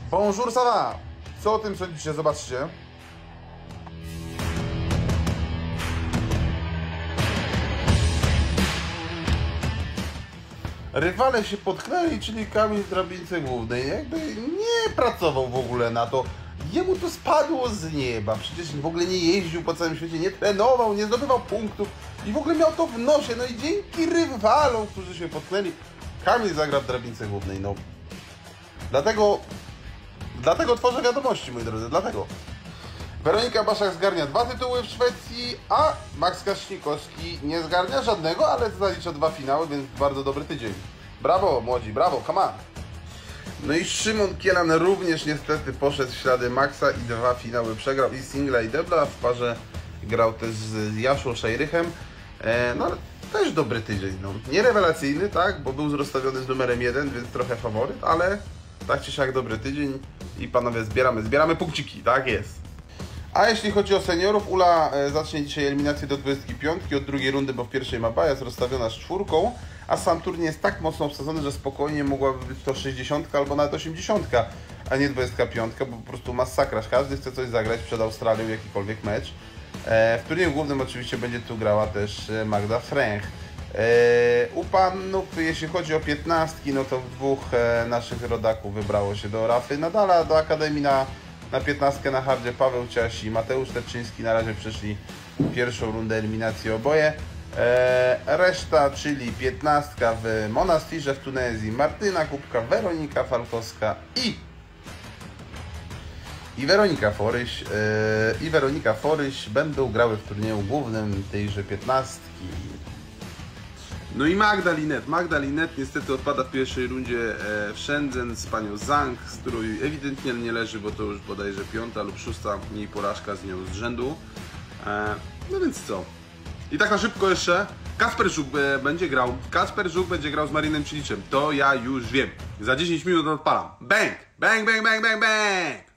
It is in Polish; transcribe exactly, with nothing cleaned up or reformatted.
Bonjour, ça va? Co o tym sądzicie? Zobaczcie. Rywale się potknęli, czyli Kamil w drabince głównej jakby nie pracował w ogóle na to. Jemu to spadło z nieba. Przecież w ogóle nie jeździł po całym świecie, nie trenował, nie zdobywał punktów i w ogóle miał to w nosie. No i dzięki rywalom, którzy się potknęli, Kamil zagra w drabince głównej. No. Dlatego, dlatego tworzę wiadomości, moi drodzy, dlatego. Weronika Baszak zgarnia dwa tytuły w Szwecji, a Max Kaśnikowski nie zgarnia żadnego, ale zalicza dwa finały, więc bardzo dobry tydzień. Brawo, młodzi, brawo, come on! No i Szymon Kielan również niestety poszedł w ślady Maxa i dwa finały przegrał, i singla, i debla. W parze grał też z Jaszą Szejrychem. E, no ale też dobry tydzień. No. Nie rewelacyjny, tak, bo był rozstawiony z numerem jeden, więc trochę faworyt, ale tak czy siak dobry tydzień i panowie zbieramy, zbieramy punkciki, tak jest. A jeśli chodzi o seniorów, Ula zacznie dzisiaj eliminację do dwudziestki piątki od drugiej rundy, bo w pierwszej ma Baja, jest rozstawiona z czwórką, a sam turniej jest tak mocno obsadzony, że spokojnie mogłaby być to sześćdziesiątka albo nawet osiemdziesiątka, a nie dwudziestka piątka, bo po prostu masakra. Każdy chce coś zagrać przed Australią, jakikolwiek mecz. W turnieju głównym oczywiście będzie tu grała też Magda Fręch. U panów, jeśli chodzi o piętnastki, no to dwóch naszych rodaków wybrało się do Rafy Nadala, do Akademii na Na piętnastkę na hardzie. Paweł Ciaś i Mateusz Terczyński na razie przeszli pierwszą rundę eliminacji oboje. Eee, reszta, czyli piętnastka w Monastirze w Tunezji, Martyna Kubka, Weronika Falkowska i i Weronika Foryś eee, i Weronika Foryś będą grały w turnieju głównym tejże piętnastki. No i Magda Linette. Magda Linette niestety odpada w pierwszej rundzie e, w Shenzhen z panią Zhang, z którą ewidentnie nie leży, bo to już bodajże piąta lub szósta jej porażka z nią z rzędu. E, no więc co? I tak na szybko jeszcze Kasper Żuk e, będzie grał. Kasper Żuk będzie grał z Marinem Ciliczem. To ja już wiem. Za dziesięć minut odpalam. Bang! Bang, bang, bang, bang, bang!